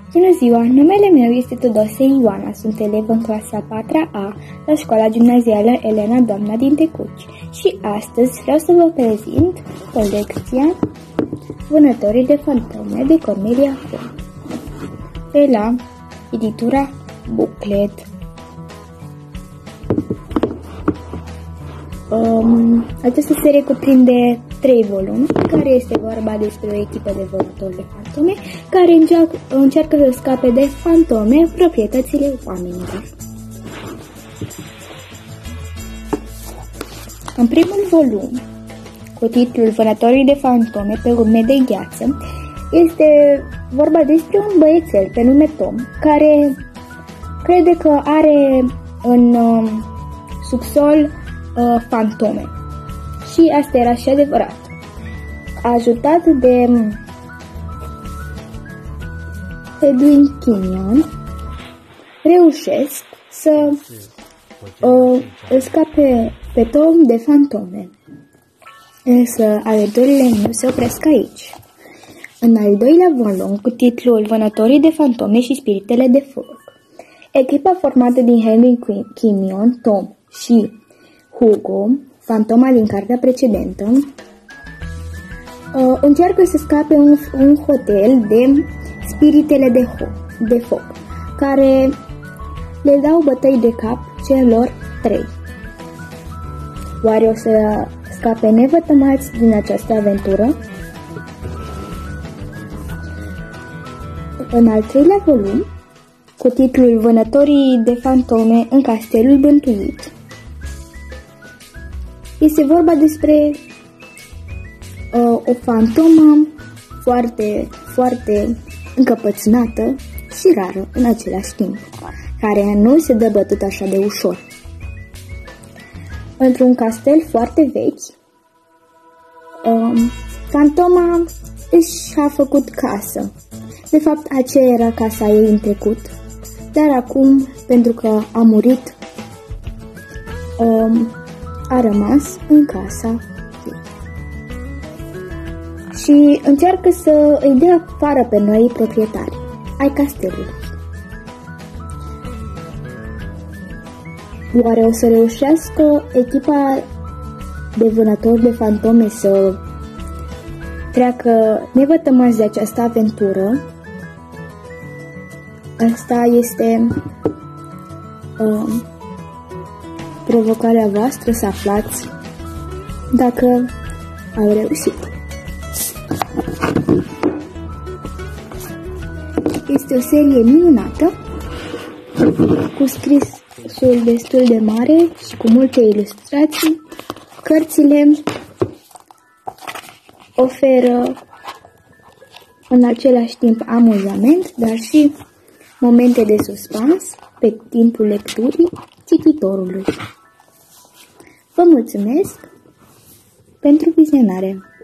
Bună ziua! Numele meu este Tudose Ioana, sunt elevă în clasa 4A la școala gimnazială Elena Doamna din Tecuci și astăzi vreau să vă prezint colecția Vânătorii de fantome de Cornelia Hon de la editura Buclet. Această serie cuprinde 3 volume, care este vorba despre o echipă de vânători de fantome care încearcă să scape de fantome, proprietățile oamenilor. În primul volum, cu titlul Vânătorii de fantome pe urme de gheață, este vorba despre un băiețel pe nume Tom, care crede că are în subsol fantome. Și asta era și adevărat. Ajutat de Edwin Kenyon, reușesc să îl scape pe Tom de fantome. Însă aventurile nu se opresc aici. În al doilea volum, cu titlul Vânătorii de fantome și spiritele de foc, echipa formată din Henry Kenyon, Tom și Hugo, fantoma din cartea precedentă, încearcă să scape un hotel de spiritele de foc, care le dau bătăi de cap celor 3. Oare o să scape nevătămați din această aventură? În al 3-lea volum, cu titlul Vânătorii de fantome în castelul bântuit, este vorba despre o fantomă foarte, foarte încăpățânată și rară în același timp, care nu se dă bătut așa de ușor. Într-un castel foarte vechi, fantoma și-a făcut casă. De fapt, aceea era casa ei în trecut, dar acum, pentru că a murit, a rămas în casa ei. Și încearcă să îi dea afară pe noi proprietari ai castelului. Oare o să reușească echipa de vânători de fantome să treacă nevătămați de această aventură? Asta este provocarea voastră, să aflați dacă au reușit. Este o serie minunată, cu scrisul destul de mare și cu multe ilustrații. Cărțile oferă în același timp amuzament, dar și momente de suspans pe timpul lecturii cititorului. Vă mulțumesc pentru vizionare!